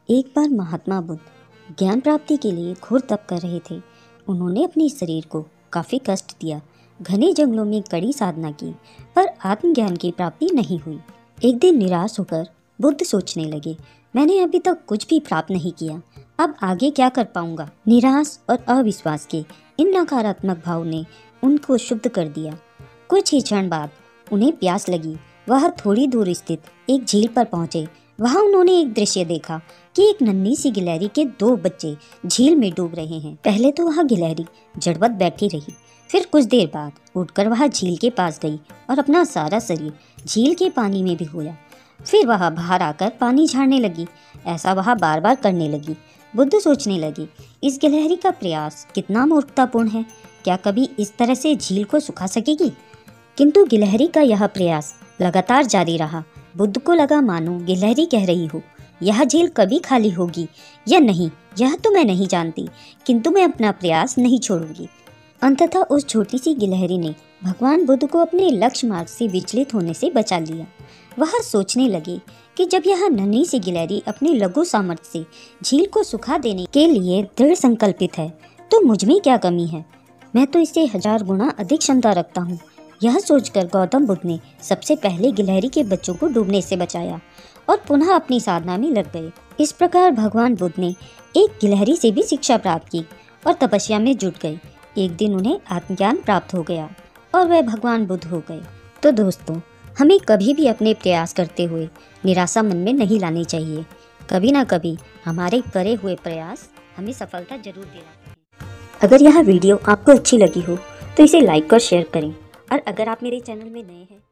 एक बार महात्मा बुद्ध ज्ञान प्राप्ति के लिए घोर तप कर रहे थे। उन्होंने अपने शरीर को काफ़ी कष्ट दिया, घने जंगलों में कड़ी साधना की, पर आत्मज्ञान की प्राप्ति नहीं हुई। एक दिन निराश होकर बुद्ध सोचने लगे, मैंने अभी तक कुछ भी प्राप्त नहीं किया, अब आगे क्या कर पाऊंगा। निराश और अविश्वास के इन नकारात्मक भाव ने उनको शुद्ध कर दिया। कुछ ही क्षण बाद उन्हें प्यास लगी। वह थोड़ी दूर स्थित एक झील पर पहुंचे। वहां उन्होंने एक दृश्य देखा कि एक नन्ही सी गिलहरी के 2 बच्चे झील में डूब रहे हैं। पहले तो वह गिलहरी जड़वत बैठी रही, फिर कुछ देर बाद उठकर वह झील के पास गई और अपना सारा शरीर झील के पानी में भिगोया। फिर वह बाहर आकर पानी झाड़ने लगी। ऐसा वह बार बार करने लगी। बुद्ध सोचने लगे, इस गिलहरी का प्रयास कितना मूर्खतापूर्ण है। क्या कभी इस तरह से झील को सुखा सकेगी? किंतु गिलहरी का यह प्रयास लगातार जारी रहा। बुद्ध को लगा मानो गिलहरी कह रही हो, यह झील कभी खाली होगी या नहीं यह तो मैं नहीं जानती, किंतु मैं अपना प्रयास नहीं छोड़ूंगी। अंततः उस छोटी सी गिलहरी ने भगवान बुद्ध को अपने लक्ष्य मार्ग से विचलित होने से बचा लिया। वह सोचने लगे कि जब यह नन्ही सी गिलहरी अपने लघु सामर्थ्य से झील को सुखा देने के लिए दृढ़ संकल्पित है, तो मुझ में क्या कमी है। मैं तो इससे 1000 गुना अधिक क्षमता रखता हूँ। यह सोचकर गौतम बुद्ध ने सबसे पहले गिलहरी के बच्चों को डूबने से बचाया और पुनः अपनी साधना में लग गए। इस प्रकार भगवान बुद्ध ने एक गिलहरी से भी शिक्षा प्राप्त की और तपस्या में जुट गए। एक दिन उन्हें आत्मज्ञान प्राप्त हो गया और वह भगवान बुद्ध हो गए। तो दोस्तों, हमें कभी भी अपने प्रयास करते हुए निराशा मन में नहीं लानी चाहिए। कभी ना कभी हमारे करे हुए प्रयास हमें सफलता जरूर दिलाते हैं। अगर यह वीडियो आपको अच्छी लगी हो तो इसे लाइक और शेयर करें, और अगर आप मेरे चैनल में नए हैं